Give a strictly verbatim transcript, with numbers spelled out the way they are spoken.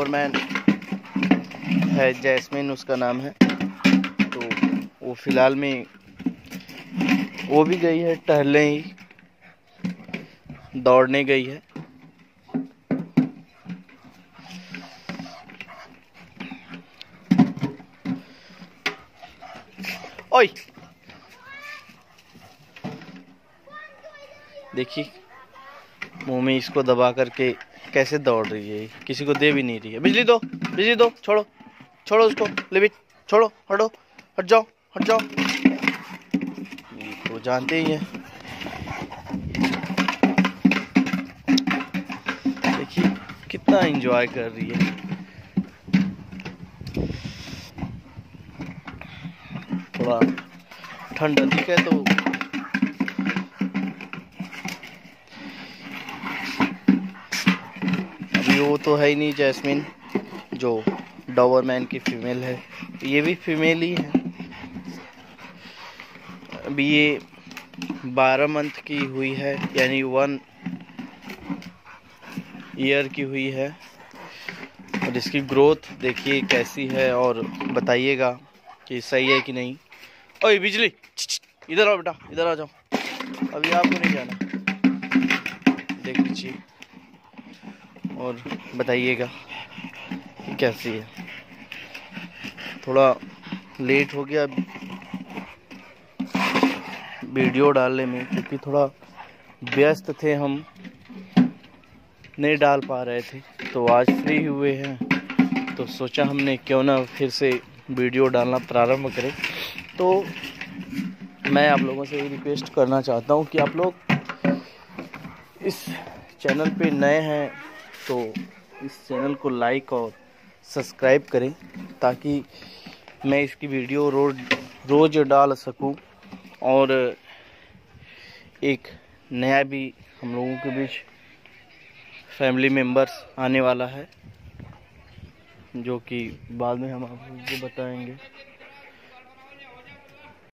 Dobermann है, jasmine उसका नाम है। तो वो फिलहाल में वो भी गई है टहलने, ही दौड़ने गई है। ओए देखिए मुंह में इसको दबा करके कैसे दौड़ रही है, किसी को दे भी नहीं रही है। बिजली दो, बिजली दो, छोड़ो छोड़ो उसको, लिविट छोड़ो, हटो, हट जाओ, हट जाओ। ये तो जानते ही हैं। देखिए कितना एंजॉय कर रही है। थोड़ा ठंड अधिक है तो अभी वो तो है ही नहीं जैस्मिन, जो डॉबरमैन की फीमेल है। ये भी फीमेल ही है। अभी ये बारह मंथ की हुई है, यानी वन ईयर की हुई है। और इसकी ग्रोथ देखिए कैसी है, और बताइएगा कि सही है कि नहीं। ओए बिजली, इधर आओ बेटा, इधर आ जाओ, अभी आपको नहीं जाना। देख लीजिए और बताइएगा कि कैसी है। थोड़ा लेट हो गया वीडियो डालने में, क्योंकि थोड़ा व्यस्त थे, हम नहीं डाल पा रहे थे। तो आज फ्री हुए हैं तो सोचा हमने क्यों ना फिर से वीडियो डालना प्रारंभ करें। तो मैं आप लोगों से रिक्वेस्ट करना चाहता हूं कि आप लोग इस चैनल पे नए हैं तो इस चैनल को लाइक और सब्सक्राइब करें, ताकि मैं इसकी वीडियो रोज रोज डाल सकूं। और एक नया भी हम लोगों के बीच फैमिली मेम्बर्स आने वाला है, जो कि बाद में हम आप लोगों को बताएंगे।